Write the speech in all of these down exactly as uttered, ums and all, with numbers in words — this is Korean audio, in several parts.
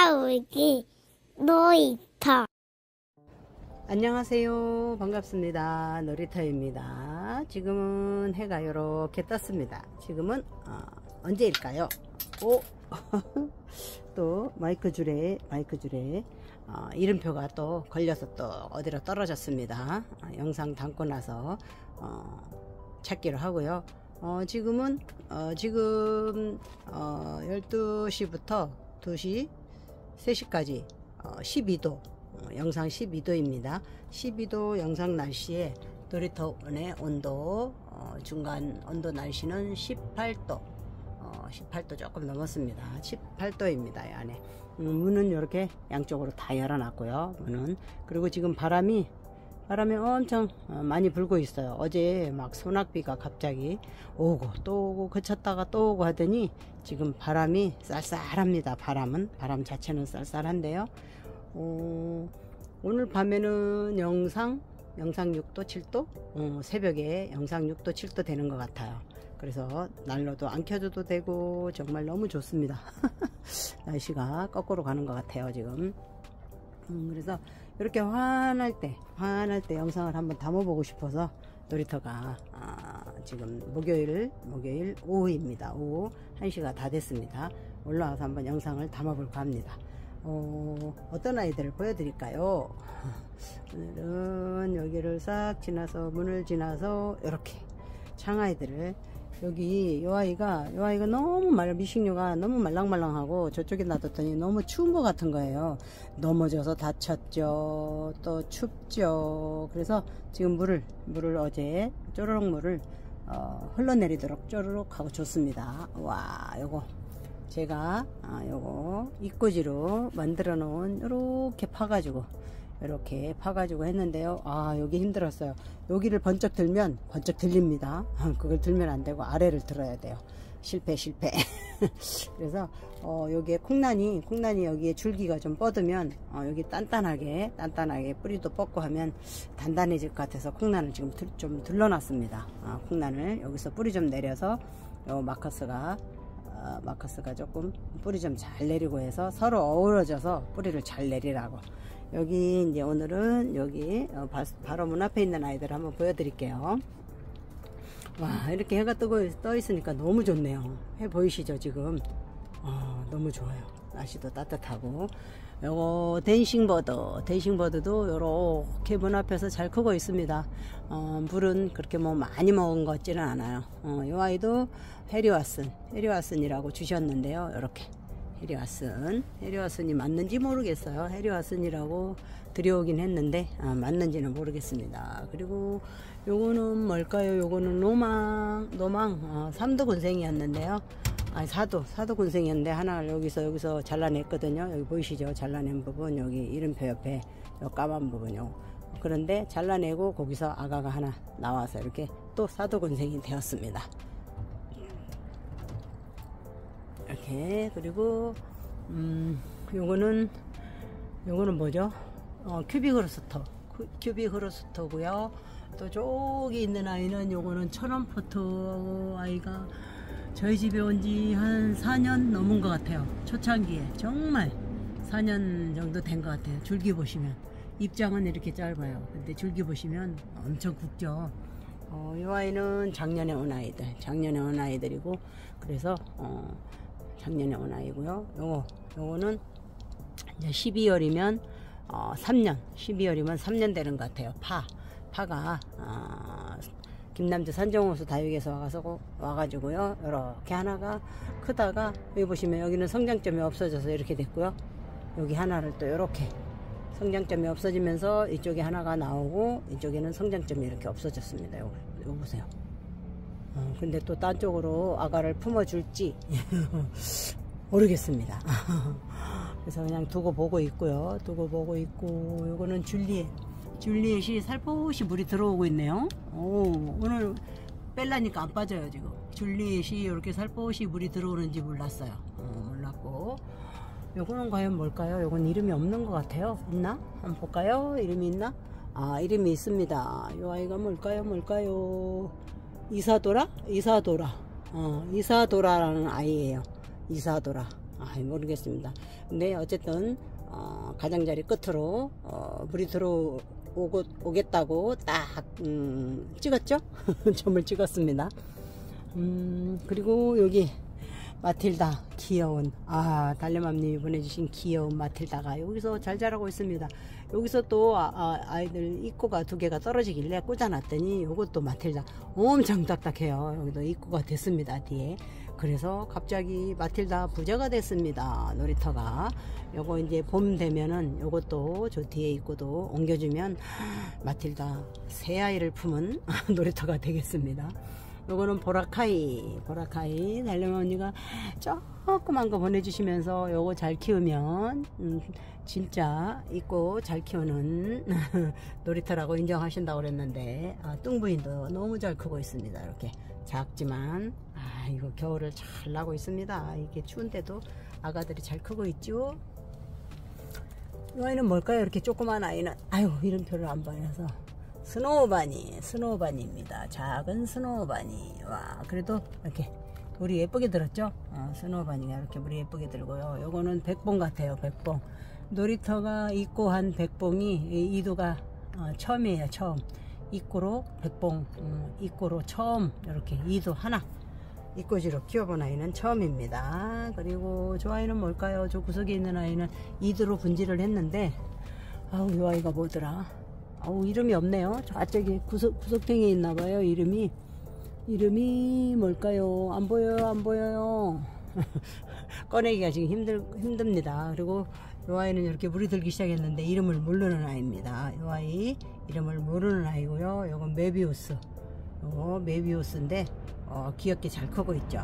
싸우기 놀이터. 안녕하세요. 반갑습니다. 놀이터입니다. 지금은 해가 이렇게 떴습니다. 지금은 어, 언제일까요? 오, 또 마이크 줄에 마이크 줄에 어, 이름표가 또 걸려서 또 어디로 떨어졌습니다. 어, 영상 담고 나서 어, 찾기로 하고요. 어, 지금은 어, 지금 어, 열두 시부터 두 시, 세 시까지 어, 십이 도 어, 영상 십이 도입니다. 십이 도 영상 날씨에 놀이터원의 온도 어, 중간 온도 날씨는 십팔 도 어, 십팔 도 조금 넘었습니다. 십팔 도입니다. 이 안에 음, 문은 이렇게 양쪽으로 다 열어놨고요. 문은. 그리고 지금 바람이 바람이 엄청 많이 불고 있어요. 어제 막 소낙비가 갑자기 오고 또 오고 그쳤다가 또 오고 하더니 지금 바람이 쌀쌀합니다. 바람은 바람 자체는 쌀쌀한데요. 어, 오늘 밤에는 영상 영상 육 도 칠 도 어, 새벽에 영상 육 도 칠 도 되는 것 같아요. 그래서 난로도 안 켜줘도 되고 정말 너무 좋습니다. 날씨가 거꾸로 가는 것 같아요 지금. 음, 그래서 이렇게 환할 때 환할 때 영상을 한번 담아보고 싶어서 놀이터가 아, 지금 목요일 목요일 오후입니다. 오후 한 시가 다 됐습니다. 올라와서 한번 영상을 담아볼까 합니다. 어, 어떤 아이들을 보여드릴까요? 오늘은 여기를 싹 지나서 문을 지나서 이렇게 창아이들을 여기 요 아이가 요 아이가 너무 말 미식류가 너무 말랑말랑하고 저쪽에 놔뒀더니 너무 추운 것 같은 거예요. 넘어져서 다쳤죠. 또 춥죠. 그래서 지금 물을 물을 어제 쪼르륵 물을 어, 흘러내리도록 쪼르륵 하고 줬습니다. 와, 요거 제가 아, 요거 입구지로 만들어 놓은 요렇게 파가지고 이렇게 파가지고 했는데요. 아, 여기 힘들었어요. 여기를 번쩍 들면 번쩍 들립니다. 그걸 들면 안 되고 아래를 들어야 돼요. 실패 실패. 그래서 어, 여기에 콩란이 콩란이 여기에 줄기가 좀 뻗으면 어, 여기 단단하게 단단하게 뿌리도 뻗고 하면 단단해질 것 같아서 콩란을 지금 들, 좀 둘러놨습니다. 아, 콩란을 여기서 뿌리 좀 내려서 요 마커스가 어, 마커스가 조금 뿌리 좀 잘 내리고 해서 서로 어우러져서 뿌리를 잘 내리라고. 여기 이제 오늘은 여기 어, 바, 바로 문 앞에 있는 아이들 한번 보여드릴게요. 와, 이렇게 해가 뜨고 떠 있으니까 너무 좋네요. 해 보이시죠 지금? 어, 너무 좋아요. 날씨도 따뜻하고. 요거 댄싱버드 댄싱버드도 요렇게 문 앞에서 잘 크고 있습니다. 어, 물은 그렇게 뭐 많이 먹은 것 같지는 않아요. 어, 요 아이도 해리와슨 해리와슨이라고 주셨는데요. 요렇게 해리와슨 해리와슨이 맞는지 모르겠어요. 해리와슨이라고 들여오긴 했는데 아, 맞는지는 모르겠습니다. 그리고 요거는 뭘까요? 요거는 노망 노망 어, 삼 도 군생이었는데요. 아니 사도 사도 군생이었는데 하나를 여기서 여기서 잘라냈거든요. 여기 보이시죠? 잘라낸 부분 여기 이름표 옆에 요 까만 부분요. 그런데 잘라내고 거기서 아가가 하나 나와서 이렇게 또 사도 군생이 되었습니다. 이렇게. 그리고 음 요거는 요거는 뭐죠? 어, 큐빅흐로스터 큐빅흐로스터고요. 또 저기 있는 아이는 요거는 천원포트 아이가 저희 집에 온 지 한 사 년 넘은 것 같아요. 초창기에 정말 사 년 정도 된 것 같아요. 줄기 보시면 입장은 이렇게 짧아요. 근데 줄기 보시면 엄청 굵죠. 어, 이 아이는 작년에 온 아이들 작년에 온 아이들이고 그래서 어, 작년에 온 아이고요. 요거 요거는 이제 십이월이면 어, 삼 년 십이월이면 삼 년 되는 것 같아요. 파 파가 어, 김남주 산정호수 다육에서 와가서 와가지고요. 이렇게 하나가 크다가 여기 보시면 여기는 성장점이 없어져서 이렇게 됐고요. 여기 하나를 또 이렇게 성장점이 없어지면서 이쪽에 하나가 나오고 이쪽에는 성장점이 이렇게 없어졌습니다. 요거, 요거 보세요. 어, 근데 또 딴 쪽으로 아가를 품어줄지 모르겠습니다. 그래서 그냥 두고 보고 있고요. 두고 보고 있고 요거는 줄리엣 줄리엣이 살포시 물이 들어오고 있네요. 오, 오늘 뺄라니까 안 빠져요 지금. 줄리엣이 이렇게 살포시 물이 들어오는지 몰랐어요. 어, 몰랐고 요거는 과연 뭘까요? 요건 이름이 없는 것 같아요. 있나? 한번 볼까요? 이름이 있나? 아, 이름이 있습니다. 요 아이가 뭘까요? 뭘까요? 이사도라? 이사도라. 어, 이사도라라는 아이예요. 이사도라. 아, 모르겠습니다. 근데 어쨌든 어, 가장자리 끝으로 어, 물이 들어오겠다고 딱 음, 찍었죠. 점을 찍었습니다. 음, 그리고 여기 마틸다, 귀여운, 아, 달래맘님이 보내주신 귀여운 마틸다가 여기서 잘 자라고 있습니다. 여기서 또 아, 아, 아이들 입구가 두 개가 떨어지길래 꽂아놨더니 요것도 마틸다 엄청 딱딱해요. 여기도 입구가 됐습니다, 뒤에. 그래서 갑자기 마틸다 부자가 됐습니다, 놀이터가. 요거 이제 봄 되면은 요것도 저 뒤에 입구도 옮겨주면 마틸다 새 아이를 품은 놀이터가 되겠습니다. 요거는 보라카이, 보라카이 달래맘 언니가 조그만 거 보내주시면서 요거 잘 키우면 음, 진짜 있고 잘 키우는 놀이터라고 인정하신다고 그랬는데, 아, 뚱부인도 너무 잘 크고 있습니다. 이렇게 작지만 아, 이거 겨울을 잘 나고 있습니다. 이게 추운데도 아가들이 잘 크고 있죠. 이 아이는 뭘까요? 이렇게 조그만 아이는, 아유, 이름표를 안 봐서. 스노우바니, 스노우바니입니다. 작은 스노우바니. 와, 그래도 이렇게 물이 예쁘게 들었죠? 어, 스노우바니가 이렇게 물이 예쁘게 들고요. 요거는 백봉 같아요, 백봉. 놀이터가 입고 한 백봉이 이도가 어, 처음이에요, 처음. 입구로 백봉, 음, 입구로 처음 이렇게 이도 하나 입꼬지로 키워본 아이는 처음입니다. 그리고 저 아이는 뭘까요? 저 구석에 있는 아이는 이도로 분지를 했는데, 아우, 이 아이가 뭐더라? 아우, 이름이 없네요. 저쪽에 구석, 구석탱이에 있나봐요, 이름이. 이름이 뭘까요? 안 보여요, 안 보여요. 꺼내기가 지금 힘들, 힘듭니다. 그리고 이 아이는 이렇게 물이 들기 시작했는데 이름을 모르는 아이입니다. 이 아이 이름을 모르는 아이고요. 요건 메비우스. 요거 메비우스인데 어, 귀엽게 잘 크고 있죠.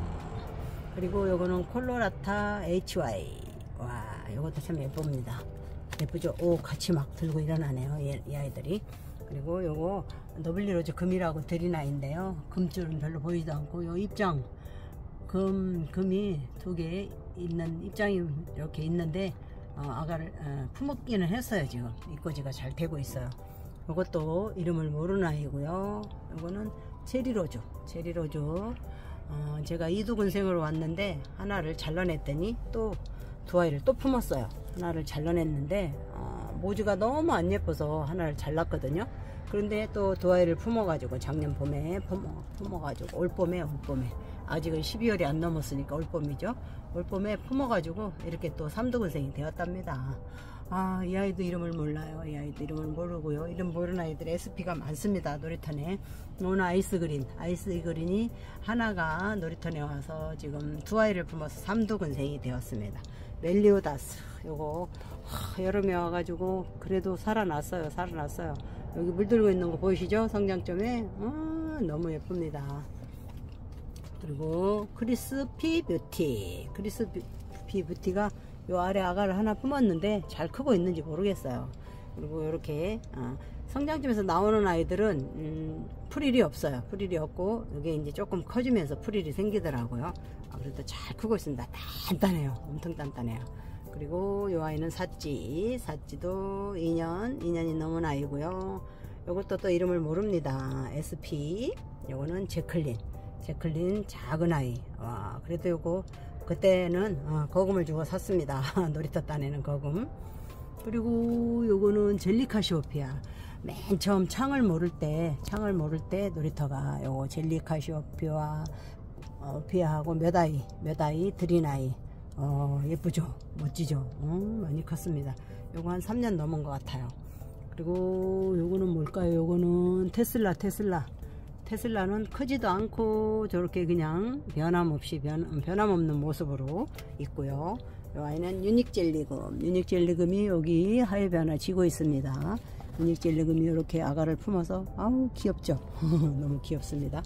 그리고 요거는 콜로라타 에이치와이. 와, 요것도 참 예쁩니다. 예쁘죠? 오, 같이 막 들고 일어나네요, 이, 이 아이들이. 그리고 요거 너블리로즈 금이라고 드린 아이인데요. 금줄은 별로 보이지도 않고, 요 입장 금, 금이 두 개 있는 입장이 이렇게 있는데 어, 아가를 어, 품었기는 했어요. 지금 입꼬지가 잘 되고 있어요. 이것도 이름을 모르는 아이고요. 이거는 체리로즈, 체리로즈. 어, 제가 이두근생으로 왔는데 하나를 잘라냈더니 또 두 아이를 또 품었어요. 하나를 잘라냈는데 어, 모주가 너무 안 예뻐서 하나를 잘랐거든요. 그런데 또 두 아이를 품어가지고 작년 봄에 품어, 품어가지고 올봄에 올봄에 아직은 십이월이 안 넘었으니까 올봄이죠. 올봄에 품어가지고 이렇게 또 삼두근생이 되었답니다. 아, 이 아이도 이름을 몰라요. 이 아이도 이름을 모르고요. 이름 모르는 아이들 에스피가 많습니다, 놀이터네. 오늘 아이스그린, 아이스그린이 하나가 놀이터에 와서 지금 두 아이를 품어서 삼두근생이 되었습니다. 멜리오다스, 요거 하, 여름에 와가지고 그래도 살아났어요. 살아났어요. 여기 물들고 있는 거 보이시죠? 성장점에. 아, 너무 예쁩니다. 그리고 크리스피 뷰티, 크리스피 뷰티가 요 아래 아가를 하나 품었는데 잘 크고 있는지 모르겠어요. 그리고 이렇게 어, 성장점에서 나오는 아이들은 음, 풀일이 없어요. 풀일이 없고 이게 이제 조금 커지면서 풀일이 생기더라고요. 아, 그래도 잘 크고 있습니다. 단단해요. 엄청 단단해요. 그리고 요 아이는 사찌, 사찌도 이 년, 이 년이 넘은 아이고요. 요것도 또 이름을 모릅니다. 에스피, 요거는 제클린, 제클린 작은 아이. 와, 그래도 요거 그때는 어, 거금을 주고 샀습니다. 놀이터 딴에는 거금. 그리고 요거는 젤리카시오피아. 맨 처음 창을 모를 때, 창을 모를 때 놀이터가 요거 젤리카시오피아 어, 피아하고 몇 아이, 몇 아이 들인 아이. 어, 예쁘죠? 멋지죠? 어, 많이 컸습니다. 요거 한 삼 년 넘은 것 같아요. 그리고 요거는 뭘까요? 요거는 테슬라, 테슬라. 테슬라는 크지도 않고 저렇게 그냥 변함없이 변, 변함없는 모습으로 있고요. 이 아이는 유닉젤리금, 유닉젤리금이 여기 하엽이 하나 지고 있습니다. 유닉젤리금이 이렇게 아가를 품어서 아우 귀엽죠? 너무 귀엽습니다.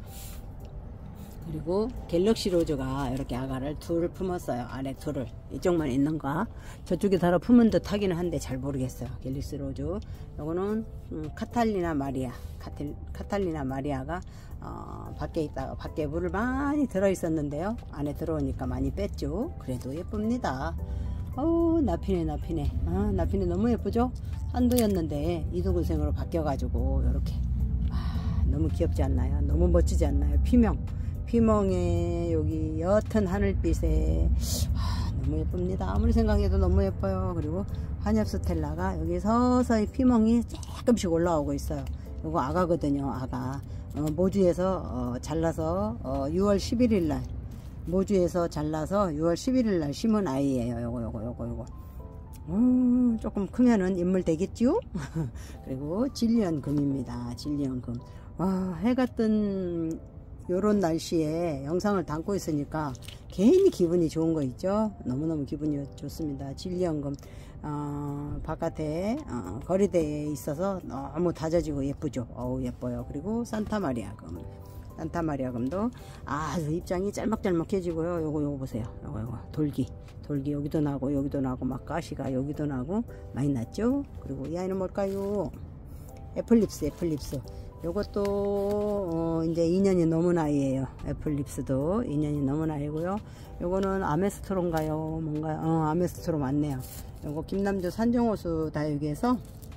그리고 갤럭시 로즈가 이렇게 아가를 둘을 품었어요. 아래 둘을. 이쪽만 있는가? 저쪽에 달아 품은 듯 하기는 한데 잘 모르겠어요. 갤럭시 로즈. 요거는 음, 카탈리나 마리아. 카탈, 카탈리나 마리아가 어, 밖에 있다가 밖에 물을 많이 들어 있었는데요. 안에 들어오니까 많이 뺐죠. 그래도 예쁩니다. 어우, 나피네, 나피네. 아, 나피네 너무 예쁘죠? 한도였는데 이도근생으로 바뀌어가지고 이렇게. 아, 너무 귀엽지 않나요? 너무 멋지지 않나요? 피명. 피멍에 여기 옅은 하늘빛에 아, 너무 예쁩니다. 아무리 생각해도 너무 예뻐요. 그리고 한엽 스텔라가 여기 서서히 피멍이 조금씩 올라오고 있어요. 이거 아가거든요. 아가. 어, 모주에서 어, 잘라서 어, 유월 십일일 날 모주에서 잘라서 유월 십일일 날 심은 아이예요. 요거 요거 요거 요거. 음, 조금 크면은 인물 되겠죠? 그리고 진리연금입니다. 진리연금. 와, 해가 뜬 요런 날씨에 영상을 담고 있으니까 괜히 기분이 좋은 거 있죠? 너무너무 기분이 좋습니다. 진리연금. 어, 바깥에 어, 거리대에 있어서 너무 다져지고 예쁘죠. 어우 예뻐요. 그리고 산타마리아금. 산타마리아금도 아주 입장이 짤막짤막해지고요. 요거 요거 보세요. 요거 요거 돌기 돌기 여기도 나고 여기도 나고 막 가시가 여기도 나고 많이 났죠. 그리고 이 아이는 뭘까요? 애플립스 애플립스. 요것도 어 이제 이 년이 넘은 아이예요. 애플립스도 이 년이 넘은 아이고요. 요거는 아메스트로인가요? 뭔가요? 어 아메스트로 맞네요. 요거 김남주 산정호수 다육에서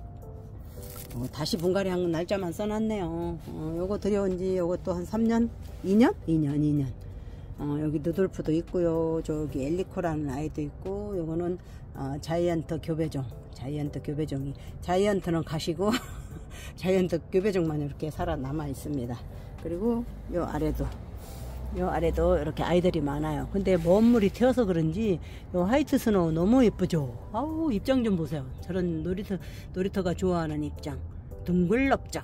어, 다시 분갈이 한 날짜만 써놨네요. 어, 요거 들여온지 요것도 한 삼 년? 이 년? 이 년, 이 년. 어, 여기 누돌프도 있고요. 저기 엘리코라는 아이도 있고, 요거는 어, 자이언트 교배종. 자이언트 교배종이. 자이언트는 가시고, 자이언트 교배종만 이렇게 살아남아 있습니다. 그리고 요 아래도. 요 아래도 이렇게 아이들이 많아요. 근데 먼 물이 튀어서 그런지 요 화이트 스노우 너무 예쁘죠. 아우 입장 좀 보세요. 저런 놀이터 놀이터가 좋아하는 입장. 둥글럽적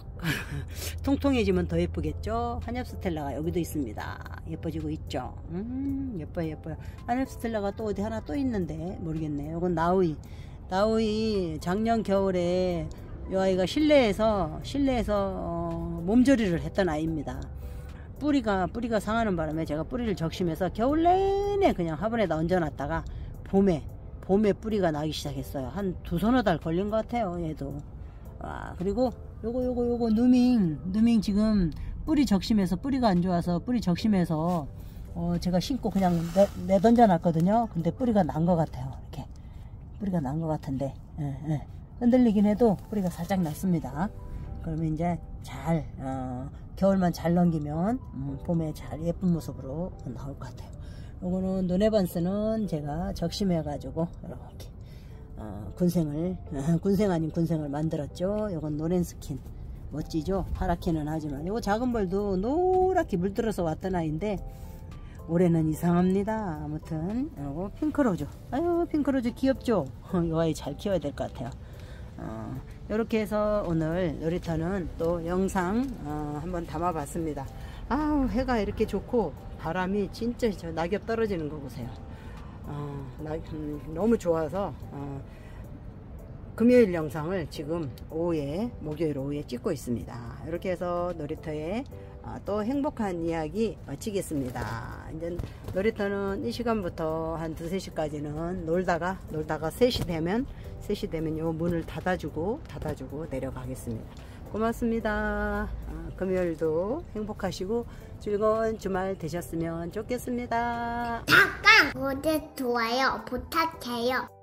통통해지면 더 예쁘겠죠. 한엽 스텔라가 여기도 있습니다. 예뻐지고 있죠. 음 예뻐요 예뻐요. 한엽 스텔라가 또 어디 하나 또 있는데 모르겠네요. 이건 나우이. 나우이 작년 겨울에 이 아이가 실내에서 실내에서 어, 몸조리를 했던 아이입니다. 뿌리가 뿌리가 상하는 바람에 제가 뿌리를 적심해서 겨울 내내 그냥 화분에다 얹어놨다가 봄에 봄에 뿌리가 나기 시작했어요. 한 두 서너 달 걸린 것 같아요. 얘도. 와, 그리고 요거 요거 요거 누밍 누밍 지금 뿌리 적심해서 뿌리가 안 좋아서 뿌리 적심해서 어 제가 심고 그냥 내, 내던져 놨거든요. 근데 뿌리가 난 것 같아요. 이렇게 뿌리가 난 것 같은데 예, 예. 흔들리긴 해도 뿌리가 살짝 났습니다. 그러면 이제 잘 어, 겨울만 잘 넘기면 음, 봄에 잘 예쁜 모습으로 나올 것 같아요. 요거는 노네반스는 제가 적심해 가지고 이렇게 어, 군생을 어, 군생 아닌 군생을 만들었죠. 요건 노렌스킨 멋지죠. 하얗게는 하지만 요거 작은 벌도 노랗게 물들어서 왔던 아이인데 올해는 이상합니다. 아무튼 요거 핑크로즈. 아유 핑크로즈 귀엽죠. 요 아이 잘 키워야 될 것 같아요. 어, 이렇게 해서 오늘 놀이터는 또 영상 어, 한번 담아 봤습니다. 아우 해가 이렇게 좋고 바람이 진짜 저 낙엽 떨어지는 거 보세요. 어, 나, 음, 너무 좋아서 어, 금요일 영상을 지금 오후에 목요일 오후에 찍고 있습니다. 이렇게 해서 놀이터에 어, 또 행복한 이야기 마치겠습니다. 이제 놀이터는 이 시간부터 한 두세 시까지는 놀다가 놀다가 세 시 되면 세 시 되면 요 문을 닫아주고 닫아주고 내려가겠습니다. 고맙습니다. 어, 금요일도 행복하시고 즐거운 주말 되셨으면 좋겠습니다. 잠깐 구독 좋아요 부탁해요.